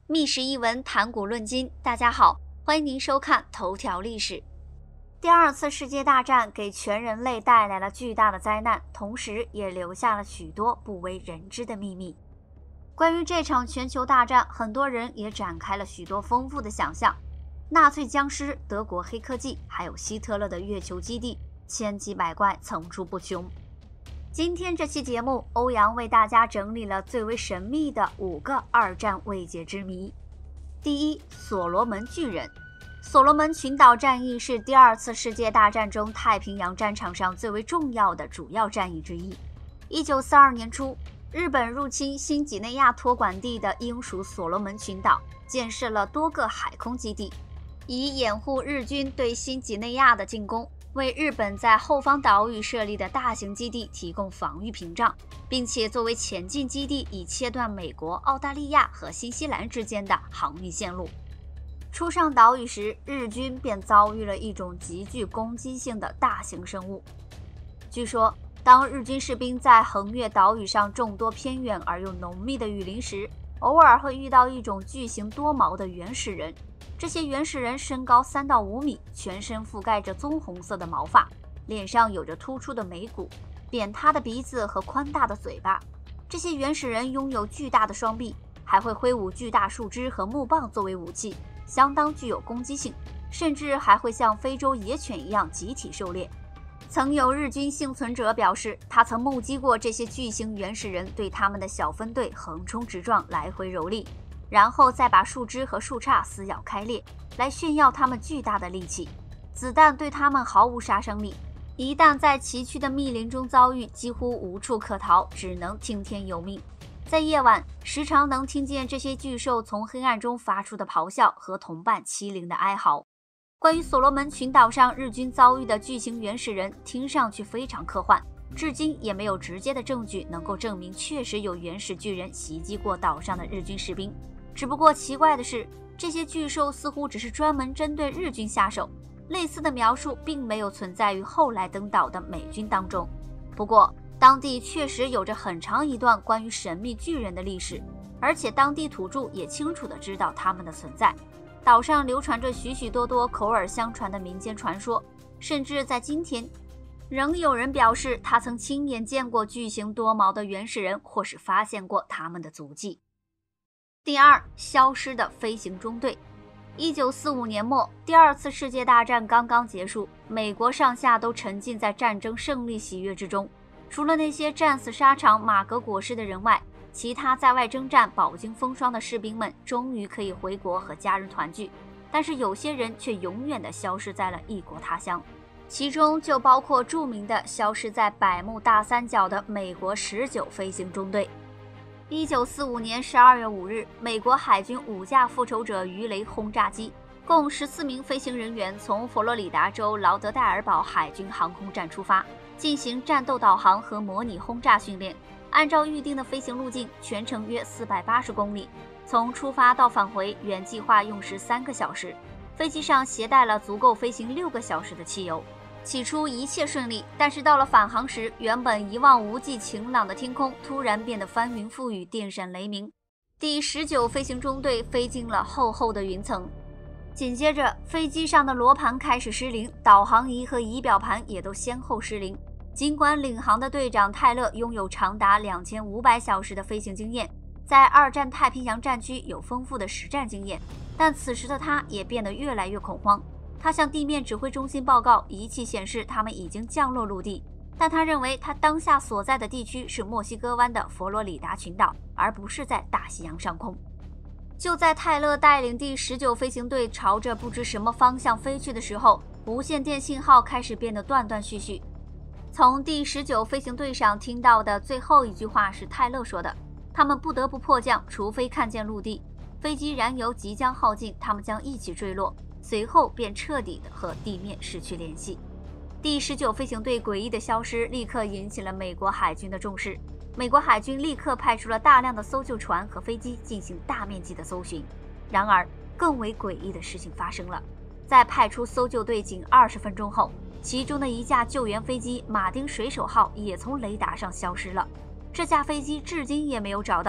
密史一文，谈古论今。大家好，欢迎您收看头条历史。第二次世界大战给全人类带来了巨大的灾难，同时也留下了许多不为人知的秘密。关于这场全球大战，很多人也展开了许多丰富的想象。纳粹僵尸、德国黑科技，还有希特勒的月球基地，千奇百怪，层出不穷。今天这期节目，欧阳为大家整理了最为神秘的5个二战未解之谜。第一，所罗门巨人。所罗门群岛战役是第二次世界大战中太平洋战场上最为重要的主要战役之一。1942年初，日本入侵新几内亚托管地的英属所罗门群岛，建设了多个海空基地，以掩护日军对新几内亚的进攻，为日本在后方岛屿设立的大型基地提供防御屏障，并且作为前进基地，以切断美国、澳大利亚和新西兰之间的航运线路。初上岛屿时，日军便遭遇了一种极具攻击性的大型生物。据说，当日军士兵在横越岛屿上众多偏远而又浓密的雨林时，偶尔会遇到一种巨型多毛的原始人。这些原始人身高3到5米，全身覆盖着棕红色的毛发，脸上有着突出的眉骨、扁塌的鼻子和宽大的嘴巴。这些原始人拥有巨大的双臂，还会挥舞巨大树枝和木棒作为武器，相当具有攻击性，甚至还会像非洲野犬一样集体狩猎。曾有日军幸存者表示，他曾目击过这些巨型原始人对他们的小分队横冲直撞，来回蹂躏，然后再把树枝和树杈撕咬开裂，来炫耀他们巨大的力气。子弹对他们毫无杀伤力，一旦在崎岖的密林中遭遇，几乎无处可逃，只能听天由命。在夜晚，时常能听见这些巨兽从黑暗中发出的咆哮和同伴凄厉的哀嚎。关于所罗门群岛上日军遭遇的巨型原始人，听上去非常科幻，至今也没有直接的证据能够证明确实有原始巨人袭击过岛上的日军士兵。只不过奇怪的是，这些巨兽似乎只是专门针对日军下手，类似的描述并没有存在于后来登岛的美军当中。不过当地确实有着很长一段关于神秘巨人的历史，而且当地土著也清楚地知道他们的存在。岛上流传着许许多多口耳相传的民间传说，甚至在今天，仍有人表示他曾亲眼见过巨型多毛的原始人，或是发现过他们的足迹。第二，消失的飞行中队。1945年末，第二次世界大战刚刚结束，美国上下都沉浸在战争胜利喜悦之中。除了那些战死沙场、马革裹尸的人外，其他在外征战、饱经风霜的士兵们终于可以回国和家人团聚。但是有些人却永远地消失在了异国他乡，其中就包括著名的消失在百慕大三角的美国19飞行中队。1945年12月5日，美国海军5架复仇者鱼雷轰炸机，共14名飞行人员从佛罗里达州劳德代尔堡海军航空站出发，进行战斗导航和模拟轰炸训练。按照预定的飞行路径，全程约480公里，从出发到返回原计划用时3个小时。飞机上携带了足够飞行6个小时的汽油。起初一切顺利，但是到了返航时，原本一望无际晴朗的天空突然变得翻云覆雨，电闪雷鸣。第19飞行中队飞进了厚厚的云层，紧接着飞机上的罗盘开始失灵，导航仪和仪表盘也都先后失灵。尽管领航的队长泰勒拥有长达2500小时的飞行经验，在二战太平洋战区有丰富的实战经验，但此时的他也变得越来越恐慌。他向地面指挥中心报告，仪器显示他们已经降落陆地，但他认为他当下所在的地区是墨西哥湾的佛罗里达群岛，而不是在大西洋上空。就在泰勒带领第19飞行队朝着不知什么方向飞去的时候，无线电信号开始变得断断续续。从第19飞行队上听到的最后一句话是泰勒说的：他们不得不迫降，除非看见陆地。飞机燃油即将耗尽，他们将一起坠落，随后便彻底的和地面失去联系。第19飞行队诡异的消失立刻引起了美国海军的重视，美国海军立刻派出了大量的搜救船和飞机进行大面积的搜寻。然而，更为诡异的事情发生了，在派出搜救队仅20分钟后，其中的一架救援飞机马丁水手号也从雷达上消失了。这架飞机至今也没有找到，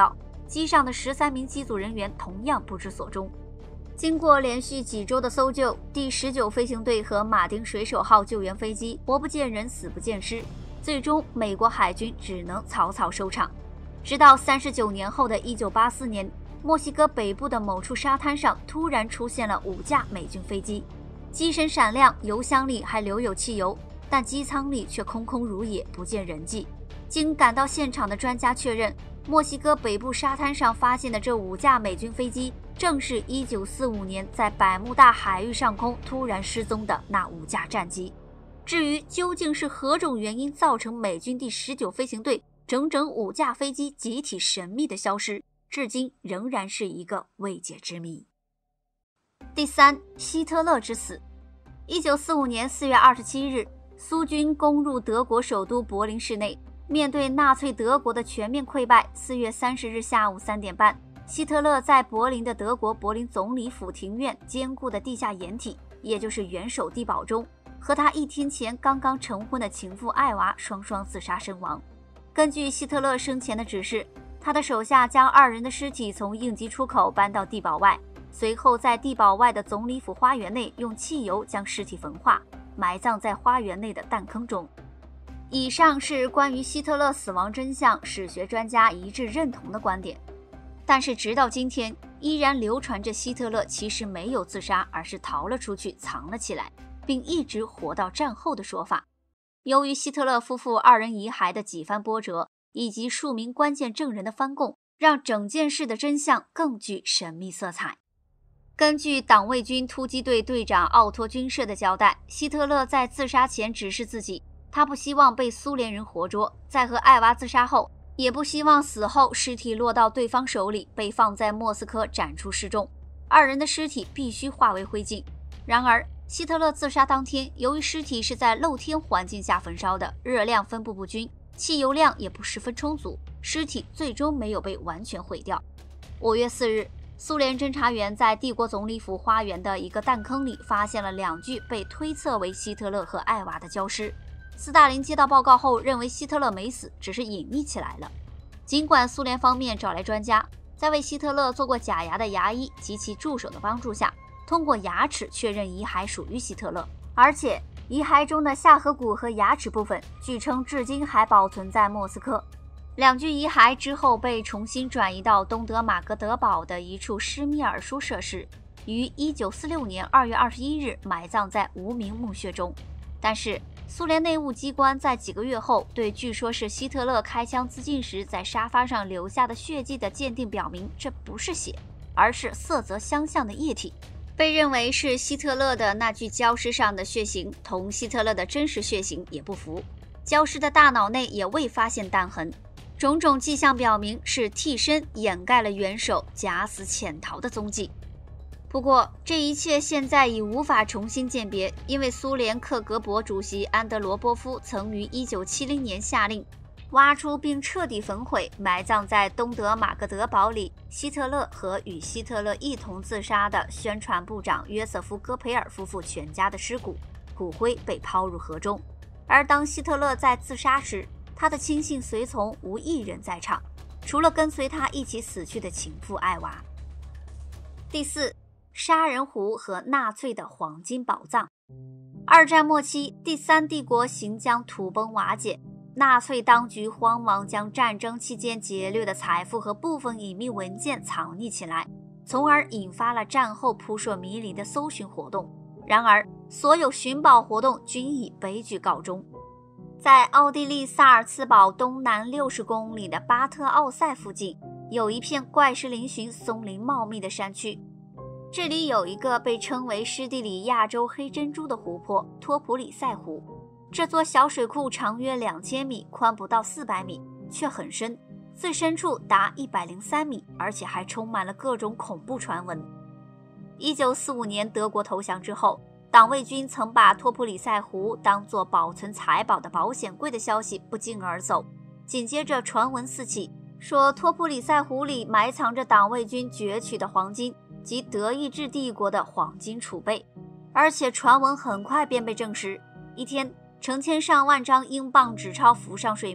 机上的13名机组人员同样不知所终。经过连续几周的搜救，第19飞行队和马丁水手号救援飞机活不见人，死不见尸，最终美国海军只能草草收场。直到39年后的1984年，墨西哥北部的某处沙滩上突然出现了5架美军飞机，机身闪亮，油箱里还留有汽油，但机舱里却空空如也，不见人迹。经赶到现场的专家确认，墨西哥北部沙滩上发现的这5架美军飞机，正是1945年在百慕大海域上空突然失踪的那5架战机。至于究竟是何种原因造成美军第19飞行队整整5架飞机集体神秘的消失，至今仍然是一个未解之谜。第3，希特勒之死。1945年4月27日，苏军攻入德国首都柏林市内。面对纳粹德国的全面溃败，4月30日下午3点半，希特勒在柏林的德国柏林总理府庭院坚固的地下掩体，也就是元首地堡中，和他1天前刚刚成婚的情妇艾娃双双自杀身亡。根据希特勒生前的指示，他的手下将2人的尸体从应急出口搬到地堡外，随后在地堡外的总理府花园内用汽油将尸体焚化，埋葬在花园内的弹坑中。以上是关于希特勒死亡真相史学专家一致认同的观点，但是直到今天依然流传着希特勒其实没有自杀，而是逃了出去藏了起来，并一直活到战后的说法。由于希特勒夫妇2人遗骸的几番波折，以及数名关键证人的翻供，让整件事的真相更具神秘色彩。根据党卫军突击队队长奥托·军社的交代，希特勒在自杀前指示自己，他不希望被苏联人活捉，在和艾娃自杀后，也不希望死后尸体落到对方手里，被放在莫斯科展出示众，2人的尸体必须化为灰烬。然而，希特勒自杀当天，由于尸体是在露天环境下焚烧的，热量分布不均，汽油量也不十分充足，尸体最终没有被完全毁掉。5月4日，苏联侦察员在帝国总理府花园的一个弹坑里发现了2具被推测为希特勒和艾娃的焦尸。斯大林接到报告后认为希特勒没死，只是隐匿起来了。尽管苏联方面找来专家，在为希特勒做过假牙的牙医及其助手的帮助下，通过牙齿确认遗骸属于希特勒，而且遗骸中的下颌骨和牙齿部分据称至今还保存在莫斯科。2具遗骸之后被重新转移到东德马格德堡的一处施米尔舒设施，于1946年2月21日埋葬在无名墓穴中。但是苏联内务机关在几个月后对据说是希特勒开枪自尽时在沙发上留下的血迹的鉴定表明，这不是血，而是色泽相像的液体。被认为是希特勒的那具焦尸上的血型同希特勒的真实血型也不符，焦尸的大脑内也未发现弹痕，种种迹象表明是替身掩盖了元首假死潜逃的踪迹。不过，这一切现在已无法重新鉴别，因为苏联克格勃主席安德罗波夫曾于1970年下令挖出并彻底焚毁埋葬在东德马格德堡里希特勒和与希特勒一同自杀的宣传部长约瑟夫·戈培尔夫妇全家的尸骨，骨灰被抛入河中。而当希特勒在自杀时，他的亲信随从无一人在场，除了跟随他一起死去的情妇艾娃。第4，杀人湖和纳粹的黄金宝藏。2战末期，第3帝国行将土崩瓦解，纳粹当局慌忙将战争期间劫掠的财富和部分隐秘文件藏匿起来，从而引发了战后扑朔迷离的搜寻活动。然而，所有寻宝活动均以悲剧告终。在奥地利萨尔茨堡东南60公里的巴特奥塞附近，有一片怪石嶙峋、松林茂密的山区。这里有一个被称为湿地里亚洲黑珍珠的湖泊——托普里塞湖。这座小水库长约2000米，宽不到400米，却很深，最深处达103米，而且还充满了各种恐怖传闻。1945年德国投降之后，党卫军曾把托普里塞湖当作保存财宝的保险柜的消息不胫而走。紧接着传闻四起，说托普里塞湖里埋藏着党卫军攫取的黄金及德意志帝国的黄金储备，而且传闻很快便被证实。一天，成千上万张英镑纸钞浮上水面，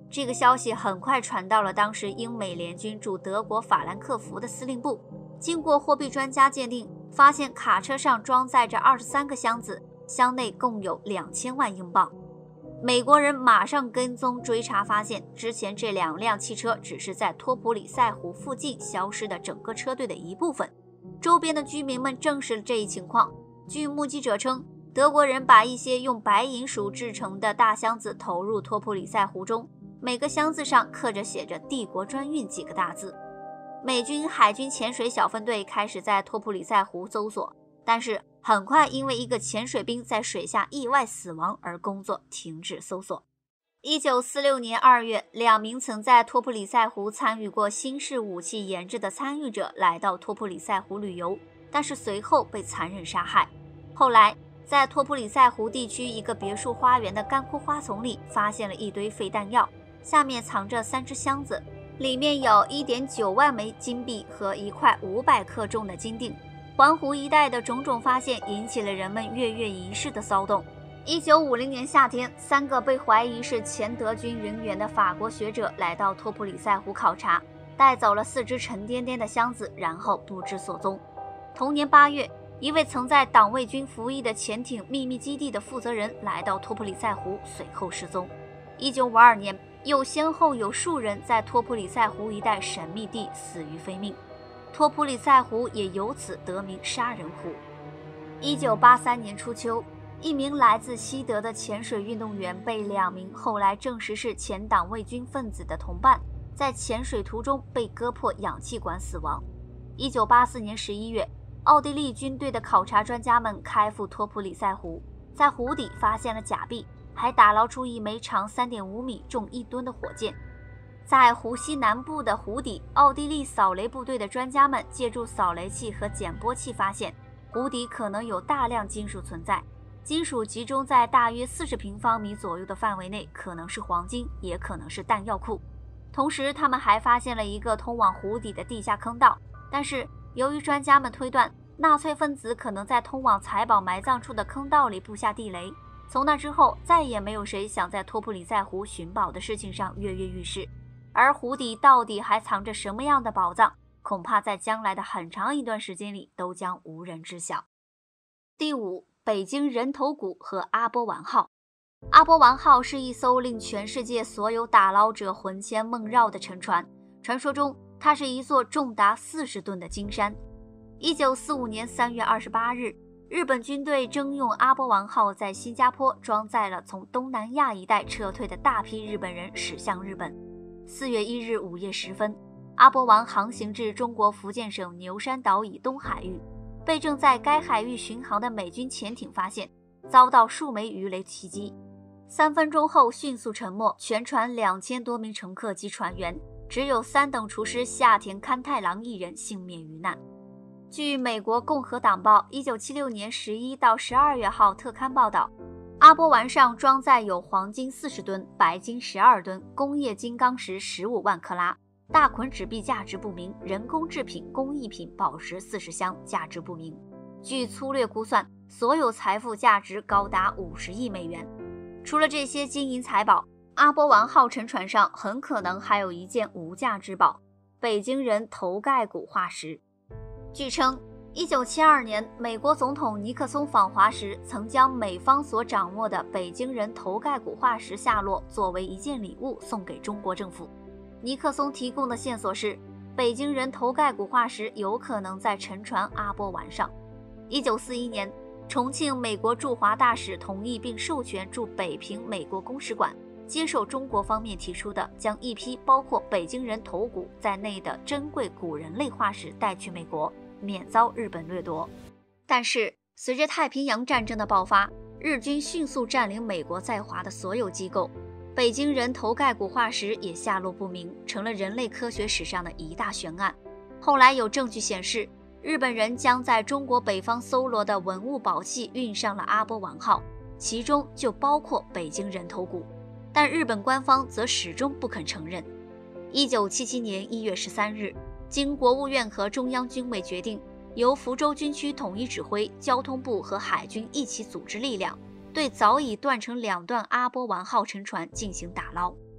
这个消息很快传到了当时英美联军驻德国法兰克福的司令部。经过货币专家鉴定，发现卡车上装载着23个箱子，箱内共有2000万英镑。美国人马上跟踪追查，发现之前这2辆汽车只是在托普里塞湖附近消失的整个车队的一部分。周边的居民们证实了这一情况。据目击者称，德国人把一些用白银属制成的大箱子投入托普里塞湖中，每个箱子上刻着写着“帝国专运”几个大字。美军海军潜水小分队开始在托普里塞湖搜索，但是很快因为一个潜水兵在水下意外死亡而工作停止搜索。1946年2月，2名曾在托普里塞湖参与过新式武器研制的参与者来到托普里塞湖旅游，但是随后被残忍杀害。后来在托普里塞湖地区一个别墅花园的干枯花丛里发现了一堆废弹药，下面藏着3只箱子，里面有 1.9 万枚金币和1块500克重的金锭。环湖一带的种种发现引起了人们跃跃欲试的骚动。1950年夏天，3个被怀疑是前德军人员的法国学者来到托普里塞湖考察，带走了4只沉甸甸的箱子，然后不知所踪。同年8月，一位曾在党卫军服役的潜艇秘密基地的负责人来到托普里塞湖，随后失踪。1952年，又先后有数人在托普里塞湖一带神秘地死于非命，托普里塞湖也由此得名杀人湖。1983年初秋，一名来自西德的潜水运动员被2名后来证实是前党卫军分子的同伴在潜水途中被割破氧气管死亡。1984年11月，奥地利军队的考察专家们开赴托普里塞湖，在湖底发现了假币，还打捞出一枚长 3.5 米、重1吨的火箭。在湖西南部的湖底，奥地利扫雷部队的专家们借助扫雷器和减波器发现，湖底可能有大量金属存在。金属集中在大约40平方米左右的范围内，可能是黄金，也可能是弹药库。同时，他们还发现了一个通往湖底的地下坑道，但是由于专家们推断，纳粹分子可能在通往财宝埋葬处的坑道里布下地雷。从那之后，再也没有谁想在托普里塞湖寻宝的事情上跃跃欲试。而湖底到底还藏着什么样的宝藏，恐怕在将来的很长一段时间里都将无人知晓。第5，北京人头谷和阿波丸号。阿波丸号是一艘令全世界所有打捞者魂牵梦绕的沉船，传说中它是一座重达40吨的金山。1945年3月28日，日本军队征用阿波丸号在新加坡装载了从东南亚一带撤退的大批日本人驶向日本。4月1日午夜时分，阿波丸航行至中国福建省牛山岛以东海域，被正在该海域巡航的美军潜艇发现，遭到数枚鱼雷袭击。3分钟后迅速沉没，全船2000多名乘客及船员，只有3等厨师下田勘太郎一人幸免于难。据美国共和党报1976年11到12月号特刊报道，阿波丸上装载有黄金40吨、白金12吨、工业金刚石15万克拉、大捆纸币价值不明、人工制品、工艺品、宝石40箱价值不明。据粗略估算，所有财富价值高达50亿美元。除了这些金银财宝，阿波丸号沉船上很可能还有一件无价之宝——北京人头盖骨化石。据称，1972年，美国总统尼克松访华时，曾将美方所掌握的北京人头盖骨化石下落作为一件礼物送给中国政府。尼克松提供的线索是，北京人头盖骨化石有可能在沉船阿波丸上。1941年，重庆美国驻华大使同意并授权驻北平美国公使馆接受中国方面提出的将一批包括北京人头骨在内的珍贵古人类化石带去美国，免遭日本掠夺。但是随着太平洋战争的爆发，日军迅速占领美国在华的所有机构，北京人头盖骨化石也下落不明，成了人类科学史上的一大悬案。后来有证据显示，日本人将在中国北方搜罗的文物宝器运上了阿波丸号，其中就包括北京人头骨，但日本官方则始终不肯承认。1977年1月13日，经国务院和中央军委决定，由福州军区统一指挥、交通部和海军一起组织力量，对早已断成2段阿波丸号沉船进行打捞。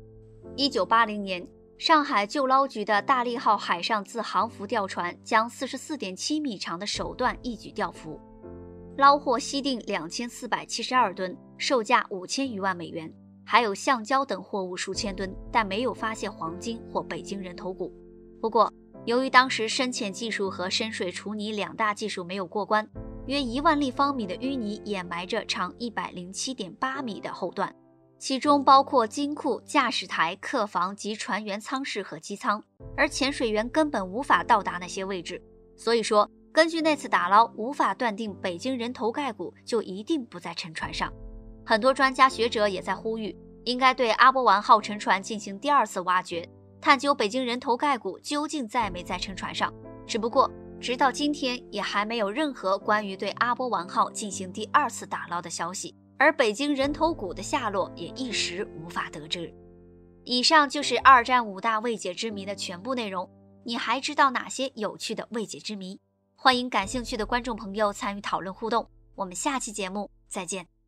1980年，上海救捞局的大利号海上自航浮吊船将44.7米长的首段一举吊浮，捞获西锭2472吨，售价5000余万美元，还有橡胶等货物数千吨，但没有发现黄金或北京人头骨。不过，由于当时深潜技术和深水除泥2大技术没有过关，约1万立方米的淤泥掩埋着长107.8米的后段，其中包括金库、驾驶台、客房及船员舱室和机舱，而潜水员根本无法到达那些位置。所以说，根据那次打捞，无法断定北京人头盖骨就一定不在沉船上。很多专家学者也在呼吁，应该对阿波丸号沉船进行第2次挖掘，探究北京人头盖骨究竟在没在沉船上。只不过，直到今天也还没有任何关于对阿波丸号进行第2次打捞的消息，而北京人头骨的下落也一时无法得知。以上就是2战5大未解之谜的全部内容，你还知道哪些有趣的未解之谜？欢迎感兴趣的观众朋友参与讨论互动，我们下期节目再见。